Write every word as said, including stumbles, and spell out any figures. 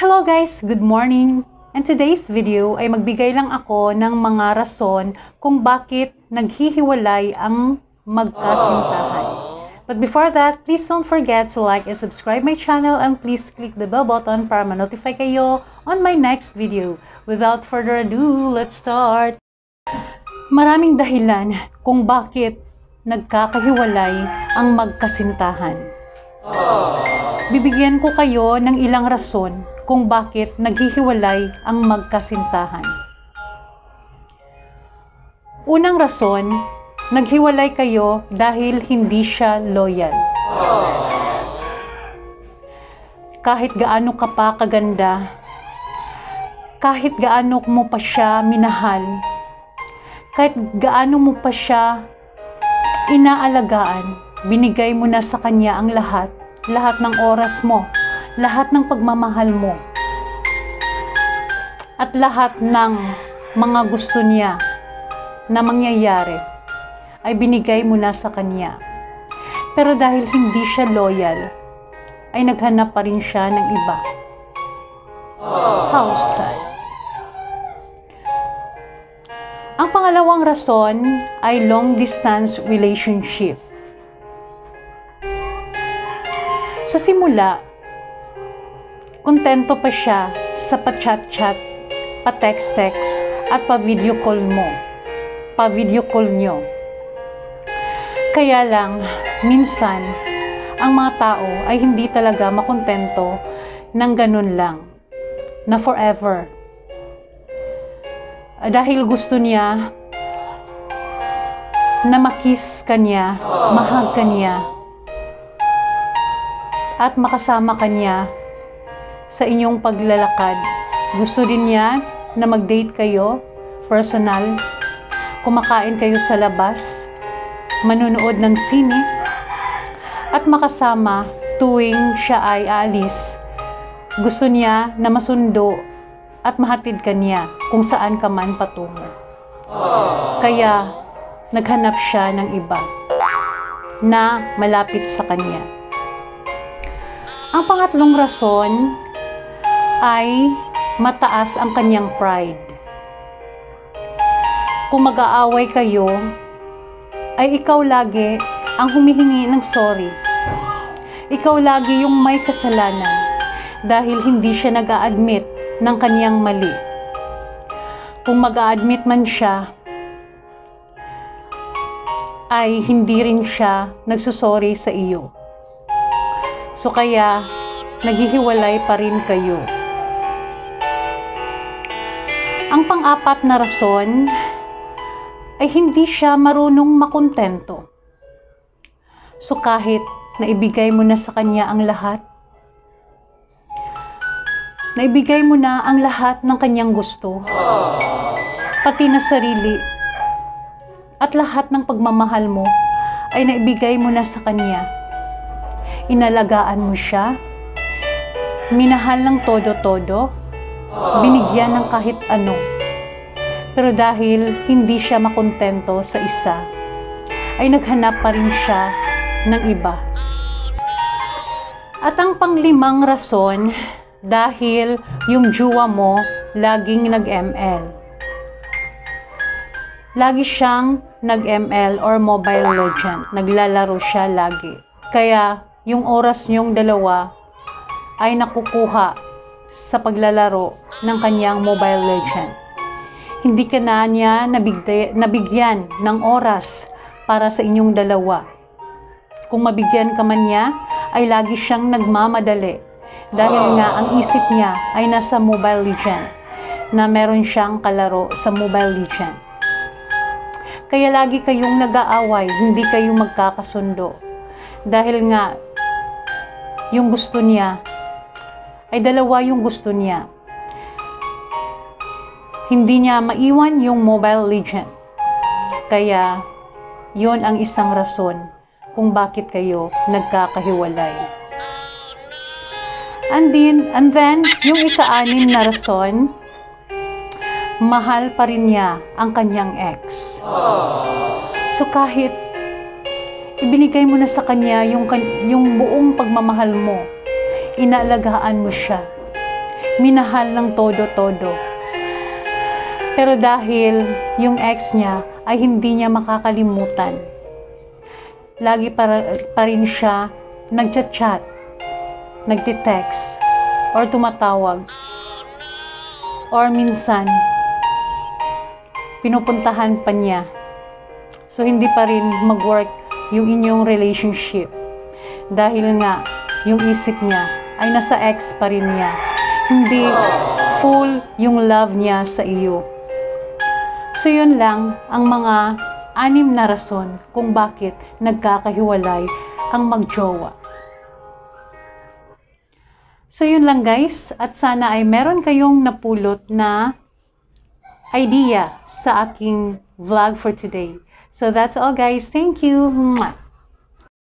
Hello guys! Good morning! And today's video ay magbigay lang ako ng mga rason kung bakit naghihiwalay ang magkasintahan. But before that, please don't forget to like and subscribe my channel and please click the bell button para ma-notify kayo on my next video. Without further ado, let's start! Maraming dahilan kung bakit nagkakahiwalay ang magkasintahan. Bibigyan ko kayo ng ilang rason kung bakit naghihiwalay ang magkasintahan. Unang rason, naghiwalay kayo dahil hindi siya loyal. Kahit gaano ka pa kaganda, kahit gaano mo pa siya minahal, kahit gaano mo pa siya inaalagaan, binigay mo na sa kanya ang lahat, lahat ng oras mo, lahat ng pagmamahal mo, at lahat ng mga gusto niya na mangyayari ay binigay mo na sa kanya. Pero dahil hindi siya loyal, ay naghanap pa rin siya ng iba. How sad. Ang pangalawang rason ay long distance relationship. Sa simula, kontento pa siya sa pa-chat-chat, pa-text-text, at pa-video call mo, pa-video call nyo. Kaya lang, minsan, ang mga tao ay hindi talaga makontento ng ganun lang, na forever. Dahil gusto niya na makiss ka niya, mahag ka niya, at makasama ka niya sa inyong paglalakad. Gusto din niya na mag-date kayo, personal, kumakain kayo sa labas, manunood ng sine, at makasama tuwing siya ay aalis. Gusto niya na masundo at mahatid ka niya kung saan ka man patungo. Kaya naghanap siya ng iba na malapit sa kanya. Ang pangatlong rason ay mataas ang kanyang pride. Kung mag-aaway kayo, ay ikaw lagi ang humihingi ng sorry. Ikaw lagi yung may kasalanan dahil hindi siya nag-a-admit ng kanyang mali. Kung mag-a-admit man siya, ay hindi rin siya nagsusorry sa iyo. So kaya, naghihiwalay pa rin kayo. Ang pang-apat na rason ay hindi siya marunong makontento. So kahit naibigay mo na sa kanya ang lahat, naibigay mo na ang lahat ng kanyang gusto, pati na sarili, at lahat ng pagmamahal mo ay naibigay mo na sa kanya. Inalagaan mo siya, minahal ng todo-todo, binigyan ng kahit ano. Pero dahil hindi siya makontento sa isa, ay naghanap pa rin siya ng iba. At ang panglimang rason, dahil yung jowa mo laging nag-M L. Lagi siyang nag-M L or Mobile Legend. Naglalaro siya lagi. Kaya yung oras niyong dalawa ay nakukuha sa paglalaro ng kanyang Mobile Legend. Hindi ka na niya nabigde, nabigyan ng oras para sa inyong dalawa. Kung mabigyan ka man niya, ay lagi siyang nagmamadali. Dahil nga ang isip niya ay nasa Mobile Legend, na meron siyang kalaro sa Mobile Legend. Kaya lagi kayong nag-aaway, hindi kayo magkakasundo. Dahil nga, yung gusto niya, ay dalawa yung gusto niya. Hindi niya maiwan yung Mobile Legend. Kaya, yon ang isang rason kung bakit kayo nagkakahiwalay. And then, and then yung ika-anim na rason, mahal pa rin niya ang kanyang ex. So kahit ibinigay mo na sa kanya yung, yung buong pagmamahal mo, inaalagaan mo siya, minahal ng todo-todo. Pero dahil yung ex niya ay hindi niya makakalimutan, lagi pa, pa rin siya nagchat-chat, nagtitext, or tumatawag. Or minsan, pinupuntahan pa niya. So, hindi pa rin mag-work yung inyong relationship. Dahil nga, yung isip niya ay nasa ex pa rin niya. Hindi full yung love niya sa iyo. So, yun lang ang mga anim na rason kung bakit nagkakahiwalay ang magjowa. So, yun lang guys. At sana ay meron kayong napulot na idea sa aking vlog for today. So, that's all guys. Thank you. Mwah!